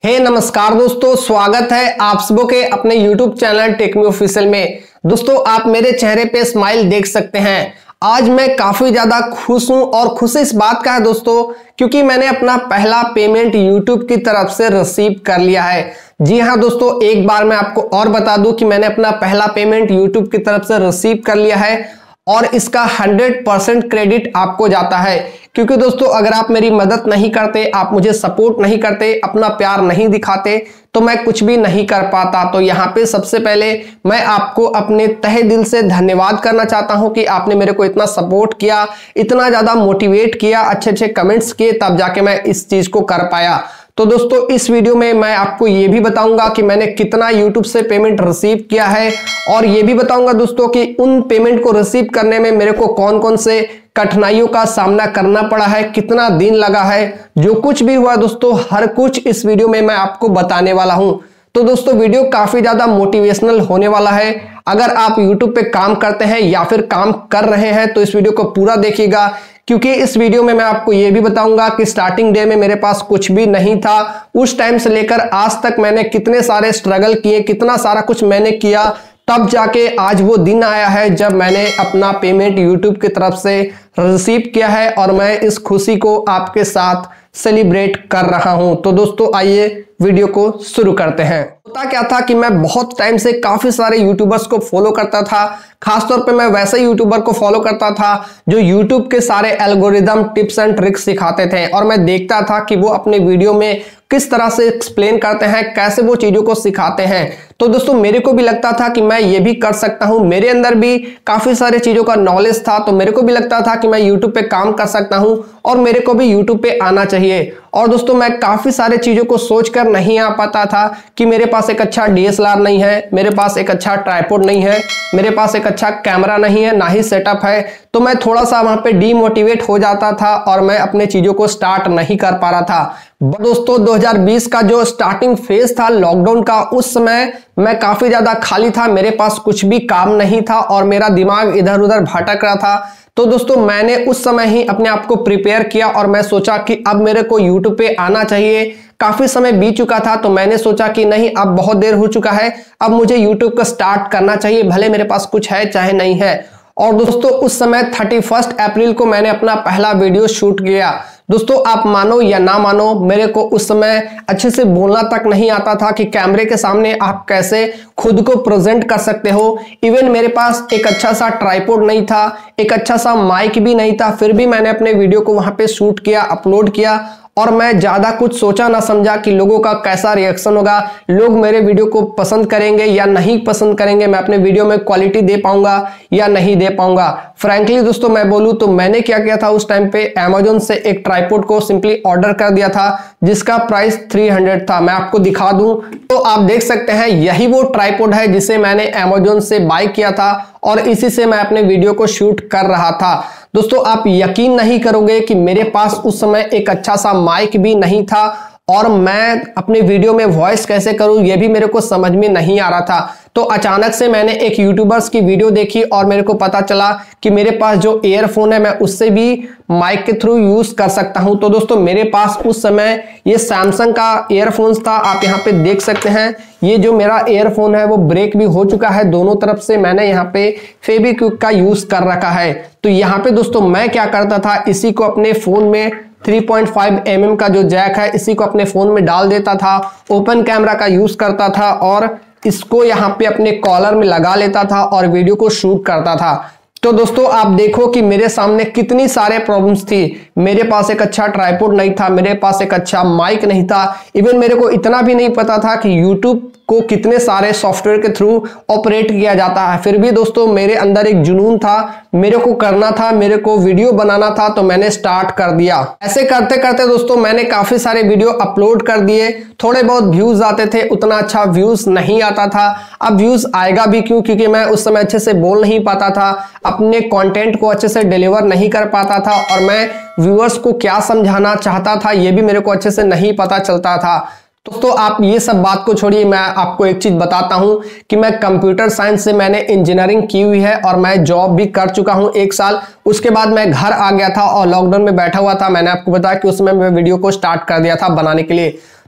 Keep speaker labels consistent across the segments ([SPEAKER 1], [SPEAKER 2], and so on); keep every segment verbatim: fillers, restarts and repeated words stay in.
[SPEAKER 1] हे hey, नमस्कार दोस्तों, स्वागत है आप सबों के अपने YouTube चैनल टेकमी ऑफिशियल में। दोस्तों आप मेरे चेहरे पे स्माइल देख सकते हैं। आज मैं काफी ज्यादा खुश हूं और खुश इस बात का है दोस्तों क्योंकि मैंने अपना पहला पेमेंट YouTube की तरफ से रिसीव कर लिया है। जी हाँ दोस्तों, एक बार मैं आपको और बता दूं कि मैंने अपना पहला पेमेंट YouTube की तरफ से रिसीव कर लिया है और इसका हंड्रेड परसेंट क्रेडिट आपको जाता है क्योंकि दोस्तों अगर आप मेरी मदद नहीं करते, आप मुझे सपोर्ट नहीं करते, अपना प्यार नहीं दिखाते तो मैं कुछ भी नहीं कर पाता। तो यहाँ पे सबसे पहले मैं आपको अपने तहे दिल से धन्यवाद करना चाहता हूँ कि आपने मेरे को इतना सपोर्ट किया, इतना ज्यादा मोटिवेट किया, अच्छे अच्छे कमेंट्स किए, तब जाके मैं इस चीज को कर पाया। तो दोस्तों इस वीडियो में मैं आपको ये भी बताऊंगा कि मैंने कितना YouTube से पेमेंट रिसीव किया है और ये भी बताऊंगा दोस्तों कि उन पेमेंट को रिसीव करने में मेरे को कौन कौन से कठिनाइयों का सामना करना पड़ा है, कितना दिन लगा है, जो कुछ भी हुआ दोस्तों हर कुछ इस वीडियो में मैं आपको बताने वाला हूं। तो दोस्तों वीडियो काफी ज्यादा मोटिवेशनल होने वाला है। अगर आप YouTube पे काम करते हैं या फिर काम कर रहे हैं तो इस वीडियो को पूरा देखिएगा क्योंकि इस वीडियो में मैं आपको यह भी बताऊंगा कि स्टार्टिंग डे में मेरे पास कुछ भी नहीं था। उस टाइम से लेकर आज तक मैंने कितने सारे स्ट्रगल किए, कितना सारा कुछ मैंने किया, तब जाके आज वो दिन आया है जब मैंने अपना पेमेंट YouTube की तरफ से रिसीव किया है और मैं इस खुशी को आपके साथ सेलिब्रेट कर रहा हूं। तो दोस्तों आइए वीडियो को शुरू करते हैं। होता क्या था कि मैं बहुत टाइम से काफी सारे यूट्यूबर्स को फॉलो करता था, खासतौर पे मैं वैसे यूट्यूबर को फॉलो करता था जो यूट्यूब के सारे एल्गोरिदम टिप्स एंड ट्रिक्स सिखाते थे और मैं देखता था कि वो अपने वीडियो में किस तरह से एक्सप्लेन करते हैं, कैसे वो चीजों को सिखाते हैं। तो दोस्तों मेरे को भी लगता था कि मैं ये भी कर सकता हूं, मेरे अंदर भी काफी सारे चीजों का नॉलेज था, तो मेरे को भी लगता था कि मैं यूट्यूब पे काम कर सकता हूं और मेरे को भी यूट्यूब पे आना चाहिए। और दोस्तों मैं काफी सारे चीजों को सोचकर नहीं आ पाता था कि मेरे पास एक अच्छा डी एस एल आर नहीं है, मेरे पास एक अच्छा ट्राइपॉड नहीं है, मेरे पास एक अच्छा कैमरा नहीं है, ना ही सेटअप है। तो मैं थोड़ा सा वहां पे डीमोटिवेट हो जाता था और मैं अपने चीजों को स्टार्ट नहीं कर पा रहा था। दोस्तों दो हज़ार बीस का जो स्टार्टिंग फेज था लॉकडाउन का, उस समय मैं काफी ज्यादा खाली था, मेरे पास कुछ भी काम नहीं था और मेरा दिमाग इधर उधर भटक रहा था। तो दोस्तों मैंने उस समय ही अपने आप को प्रिपेयर किया और मैं सोचा कि अब मेरे को यूट्यूब पे आना चाहिए। काफी समय बीत चुका था तो मैंने सोचा कि नहीं, अब बहुत देर हो चुका है, अब मुझे यूट्यूब का स्टार्ट करना चाहिए, भले मेरे पास कुछ है चाहे नहीं है। और दोस्तों उस समय इकतीस अप्रैल को मैंने अपना पहला वीडियो शूट किया। दोस्तों आप मानो या ना मानो, मेरे को उस समय अच्छे से बोलना तक नहीं आता था कि कैमरे के सामने आप कैसे खुद को प्रेजेंट कर सकते हो। इवन मेरे पास एक अच्छा सा ट्राइपॉड नहीं था, एक अच्छा सा माइक भी नहीं था, फिर भी मैंने अपने वीडियो को वहां पे शूट किया, अपलोड किया और मैं ज्यादा कुछ सोचा ना समझा कि लोगों का कैसा रिएक्शन होगा, लोग मेरे वीडियो को पसंद करेंगे या नहीं पसंद करेंगे, मैं अपने वीडियो में क्वालिटी दे पाऊंगा या नहीं दे पाऊंगा। फ्रैंकली दोस्तों मैं बोलूं तो मैंने क्या किया था, उस टाइम पे अमेज़न से एक ट्राइपॉड को सिंपली ऑर्डर कर दिया था जिसका प्राइस तीन सौ था। मैं आपको दिखा दूं तो आप देख सकते हैं यही वो ट्राइपॉड है जिसे मैंने अमेज़न से बाय किया था और इसी से मैं अपने वीडियो को शूट कर रहा था। दोस्तों आप यकीन नहीं करोगे कि मेरे पास उस समय एक अच्छा सा माइक भी नहीं था और मैं अपने वीडियो में वॉइस कैसे करूं ये भी मेरे को समझ में नहीं आ रहा था। तो अचानक से मैंने एक यूट्यूबर्स की वीडियो देखी और मेरे को पता चला कि मेरे पास जो ईयरफोन है मैं उससे भी माइक के थ्रू यूज कर सकता हूं। तो दोस्तों मेरे पास उस समय ये सैमसंग का ईयरफोन्स था, आप यहाँ पे देख सकते हैं। ये जो मेरा ईयरफोन है वो ब्रेक भी हो चुका है, दोनों तरफ से मैंने यहाँ पे फेविक्विक का यूज कर रखा है। तो यहाँ पे दोस्तों मैं क्या करता था, इसी को अपने फोन में तीन पॉइंट पाँच एम एम का जो जैक है इसी को अपने फोन में डाल देता था, ओपन कैमरा का यूज करता था और इसको यहाँ पे अपने कॉलर में लगा लेता था और वीडियो को शूट करता था। तो दोस्तों आप देखो कि मेरे सामने कितनी सारे प्रॉब्लम्स थी। मेरे पास एक अच्छा ट्राइपॉड नहीं था, मेरे पास एक अच्छा माइक नहीं था, इवन मेरे को इतना भी नहीं पता था कि यूट्यूब को कितने सारे सॉफ्टवेयर के थ्रू ऑपरेट किया जाता है। फिर भी दोस्तों मेरे अंदर एक जुनून था, मेरे को करना था, मेरे को वीडियो बनाना था, तो मैंने स्टार्ट कर दिया। ऐसे करते करते दोस्तों मैंने काफी सारे वीडियो अपलोड कर दिए, थोड़े बहुत व्यूज आते थे, उतना अच्छा व्यूज नहीं आता था। अब व्यूज आएगा भी क्यों, क्योंकि मैं उस समय अच्छे से बोल नहीं पाता था, अपने कंटेंट को अच्छे से डिलीवर नहीं कर पाता था और मैं व्यूअर्स को क्या समझाना चाहता था ये भी मेरे को अच्छे से नहीं पता चलता था। दोस्तों आप ये सब बात को छोड़िए, मैं आपको एक चीज बताता हूं कि मैं कंप्यूटर साइंस से मैंने इंजीनियरिंग की हुई है और मैं जॉब भी कर चुका हूं एक साल। उसके बाद मैं घर आ गया था और लॉकडाउन में बैठा हुआ था। मैंने आपको बताया कि उसमें मैं वीडियो को स्टार्ट कर दिया था बनाने के लिए।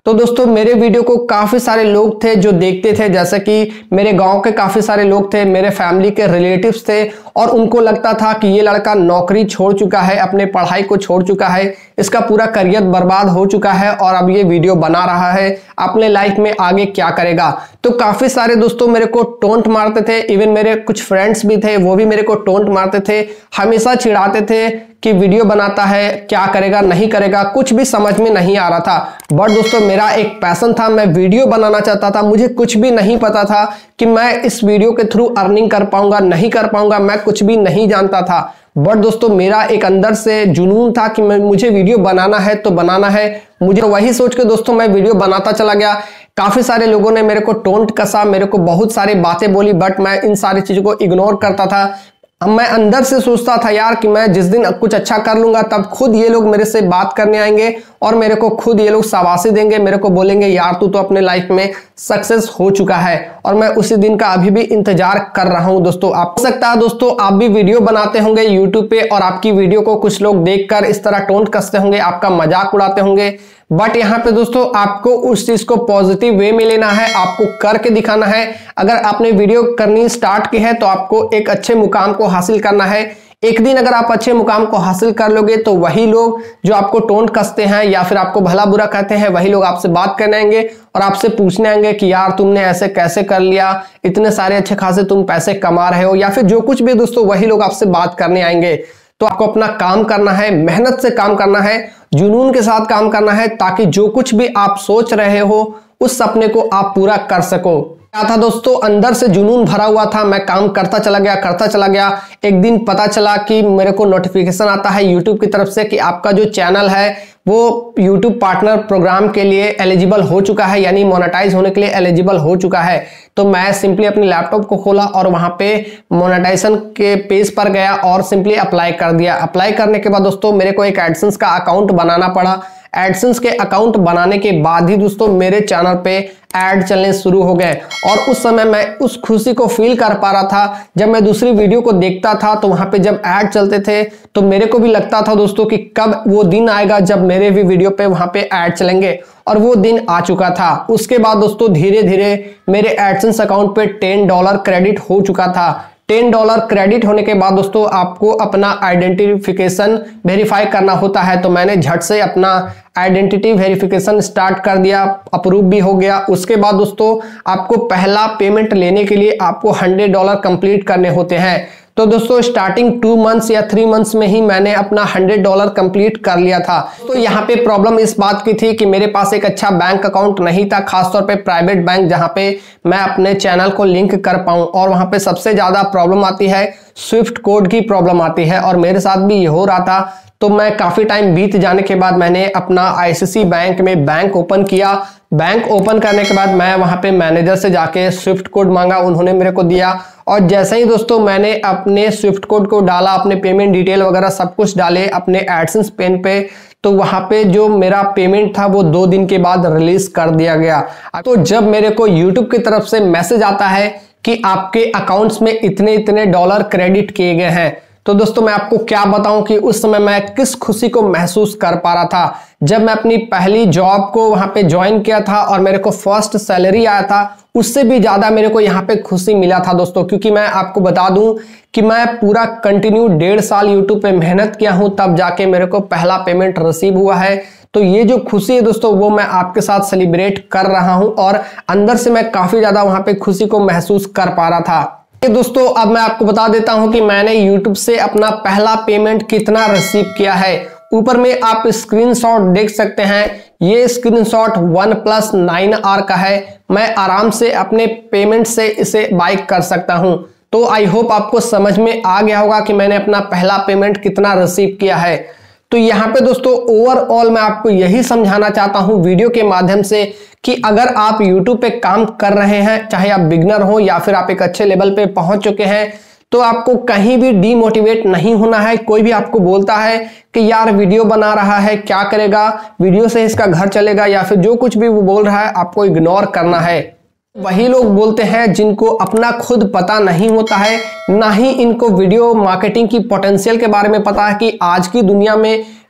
[SPEAKER 1] तो दोस्तों मेरे वीडियो को काफी सारे लोग थे जो देखते थे, जैसे कि मेरे गांव के काफी सारे लोग थे, मेरे फैमिली के रिलेटिव्स थे, और उनको लगता था कि ये लड़का नौकरी छोड़ चुका है, अपने पढ़ाई को छोड़ चुका है, इसका पूरा करियर बर्बाद हो चुका है और अब ये वीडियो बना रहा है, अपने लाइफ में आगे क्या करेगा। तो काफी सारे दोस्तों मेरे को टोंट मारते थे, इवन मेरे कुछ फ्रेंड्स भी थे वो भी मेरे को टोंट मारते थे, हमेशा चिढ़ाते थे कि वीडियो बनाता है, क्या करेगा नहीं करेगा, कुछ भी समझ में नहीं आ रहा था। बट दोस्तों मेरा एक पैशन था, मैं वीडियो बनाना चाहता था, मुझे कुछ भी नहीं पता था कि मैं इस वीडियो के थ्रू अर्निंग कर पाऊंगा नहीं कर पाऊंगा, मैं कुछ भी नहीं जानता था। बट दोस्तों मेरा एक अंदर से जुनून था कि मैं मुझे वीडियो बनाना है तो बनाना है, मुझे वही सोच के दोस्तों मैं वीडियो बनाता चला गया। काफी सारे लोगों ने मेरे को टोंट कसा, मेरे को बहुत सारी बातें बोली, बट मैं इन सारी चीजों को इग्नोर करता था। मैं अंदर से सोचता था यार कि मैं जिस दिन कुछ अच्छा कर लूंगा तब खुद ये लोग मेरे से बात करने आएंगे और मेरे को खुद ये लोग शाबाशी देंगे, मेरे को बोलेंगे यार तू तो अपने लाइफ में सक्सेस हो चुका है। और मैं उसी दिन का अभी भी इंतजार कर रहा हूं दोस्तों। आप हो सकता है दोस्तों आप भी वीडियो बनाते होंगे यूट्यूब पे और आपकी वीडियो को कुछ लोग देखकर इस तरह टोंट कसते होंगे, आपका मजाक उड़ाते होंगे। बट यहाँ पे दोस्तों आपको उस चीज को पॉजिटिव वे में लेना है, आपको करके दिखाना है। अगर आपने वीडियो करनी स्टार्ट की है तो आपको एक अच्छे मुकाम को हासिल करना है। एक दिन अगर आप अच्छे मुकाम को हासिल कर लोगे तो वही लोग जो आपको टोंट कसते हैं या फिर आपको भला बुरा कहते हैं वही लोग आपसे बात करने आएंगे और आपसे पूछने आएंगे कि यार तुमने ऐसे कैसे कर लिया, इतने सारे अच्छे खासे तुम पैसे कमा रहे हो, या फिर जो कुछ भी दोस्तों वही लोग आपसे बात करने आएंगे। तो आपको अपना काम करना है, मेहनत से काम करना है, जुनून के साथ काम करना है, ताकि जो कुछ भी आप सोच रहे हो उस सपने को आप पूरा कर सको। क्या था दोस्तों, अंदर से जुनून भरा हुआ था, मैं काम करता चला गया करता चला गया। एक दिन पता चला कि मेरे को नोटिफिकेशन आता है यूट्यूब की तरफ से कि आपका जो चैनल है वो यूट्यूब पार्टनर प्रोग्राम के लिए एलिजिबल हो चुका है, यानी मोनेटाइज होने के लिए एलिजिबल हो चुका है। तो मैं सिंपली अपने लैपटॉप को खोला और वहां पे मोनेटाइजेशन के पेज पर गया और सिंपली अप्लाई कर दिया। अप्लाई करने के बाद दोस्तों मेरे को एक एडसेंस का अकाउंट बनाना पड़ा। एडसेंस के अकाउंट बनाने के बाद ही दोस्तों मेरे चैनल पे ऐड चलने शुरू हो गए, और उस समय मैं उस खुशी को फील कर पा रहा था। जब मैं दूसरी वीडियो को देखता था तो वहां पे जब ऐड चलते थे तो मेरे को भी लगता था दोस्तों कि कब वो दिन आएगा जब मेरे भी वीडियो पे वहां पे ऐड चलेंगे, और वो दिन आ चुका था। उसके बाद दोस्तों धीरे धीरे मेरे एडसेंस अकाउंट पे टेन डॉलर क्रेडिट हो चुका था। टेन डॉलर क्रेडिट होने के बाद दोस्तों आपको अपना आइडेंटिफिकेशन वेरीफाई करना होता है। तो मैंने झट से अपना आइडेंटिटी वेरिफिकेशन स्टार्ट कर दिया, अप्रूव भी हो गया। उसके बाद दोस्तों आपको पहला पेमेंट लेने के लिए आपको हंड्रेड डॉलर कंप्लीट करने होते हैं। तो दोस्तों स्टार्टिंग टू मंथ्स या थ्री मंथ्स में ही मैंने अपना हंड्रेड डॉलर कंप्लीट कर लिया था। तो यहाँ पे प्रॉब्लम इस बात की थी कि मेरे पास एक अच्छा बैंक अकाउंट नहीं था, खासतौर पे प्राइवेट बैंक जहाँ पे मैं अपने चैनल को लिंक कर पाऊँ। और वहाँ पे सबसे ज्यादा प्रॉब्लम आती है स्विफ्ट कोड की प्रॉब्लम आती है, और मेरे साथ भी ये हो रहा था। तो मैं काफी टाइम बीत जाने के बाद मैंने अपना आईसीआईसीआई बैंक में बैंक ओपन किया। बैंक ओपन करने के बाद मैं वहां पे मैनेजर से जाके स्विफ्ट कोड मांगा, उन्होंने मेरे को दिया। और जैसे ही दोस्तों मैंने अपने स्विफ्ट कोड को डाला, अपने पेमेंट डिटेल वगैरह सब कुछ डाले अपने एडसेंस पेन पे, तो वहां पे जो मेरा पेमेंट था वो दो दिन के बाद रिलीज कर दिया गया। तो जब मेरे को यूट्यूब की तरफ से मैसेज आता है कि आपके अकाउंट्स में इतने इतने डॉलर क्रेडिट किए गए हैं, तो दोस्तों मैं आपको क्या बताऊं कि उस समय मैं किस खुशी को महसूस कर पा रहा था। जब मैं अपनी पहली जॉब को वहां पे ज्वाइन किया था और मेरे को फर्स्ट सैलरी आया था, उससे भी ज्यादा मेरे को यहाँ पे खुशी मिला था दोस्तों। क्योंकि मैं आपको बता दूं कि मैं पूरा कंटिन्यू डेढ़ साल यूट्यूब पे मेहनत किया हूं, तब जाके मेरे को पहला पेमेंट रिसीव हुआ है। तो ये जो खुशी है दोस्तों वो मैं आपके साथ सेलिब्रेट कर रहा हूं, और अंदर से मैं काफी ज्यादा वहां पे खुशी को महसूस कर पा रहा था। दोस्तों अब मैं आपको बता देता हूं कि मैंने YouTube से अपना पहला पेमेंट कितना रिसीव किया है। ऊपर में आप स्क्रीनशॉट देख सकते हैं, ये screenshot one plus nine R का है। मैं आराम से अपने पेमेंट से इसे बाय कर सकता हूं। तो आई होप आपको समझ में आ गया होगा कि मैंने अपना पहला पेमेंट कितना रिसीव किया है। तो यहाँ पे दोस्तों ओवरऑल मैं आपको यही समझाना चाहता हूँ वीडियो के माध्यम से कि अगर आप YouTube पे काम कर रहे हैं, चाहे आप बिगनर हो या फिर आप एक अच्छे लेवल पे पहुंच चुके हैं, तो आपको कहीं भी डीमोटिवेट नहीं होना है। कोई भी आपको बोलता है कि यार वीडियो बना रहा है, क्या करेगा, वीडियो से इसका घर चलेगा, या फिर जो कुछ भी वो बोल रहा है आपको इग्नोर करना है। वही लोग बोलते हैं जिनको अपना खुद पता नहीं होता है, ना ही इनको वीडियो मार्केटिंग की पोटेंशियल के बारे में पता है कि आज की दुनिया में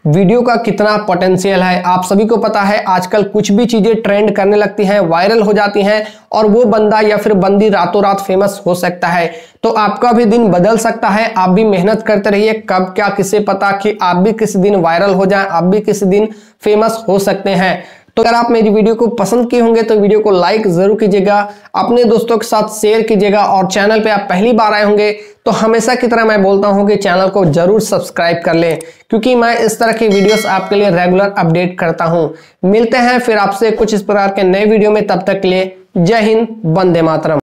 [SPEAKER 1] वीडियो का कितना पोटेंशियल है। आप सभी को पता है आजकल कुछ भी चीजें ट्रेंड करने लगती हैं, वायरल हो जाती हैं और वो बंदा या फिर बंदी रातों रात फेमस हो सकता है। तो आपका भी दिन बदल सकता है। आप भी मेहनत करते रहिए, कब क्या किसे पता कि आप भी किसी दिन वायरल हो जाएं, आप भी किसी दिन फेमस हो सकते हैं। तो अगर आप मेरी वीडियो को पसंद किए होंगे तो वीडियो को लाइक जरूर कीजिएगा, अपने दोस्तों के साथ शेयर कीजिएगा और चैनल पे आप पहली बार आए होंगे तो हमेशा की तरह मैं बोलता हूं कि चैनल को जरूर सब्सक्राइब कर लें, क्योंकि मैं इस तरह की वीडियोस आपके लिए रेगुलर अपडेट करता हूं। मिलते हैं फिर आपसे कुछ इस प्रकार के नए वीडियो में, तब तक के लिए जय हिंद, वंदे मातरम।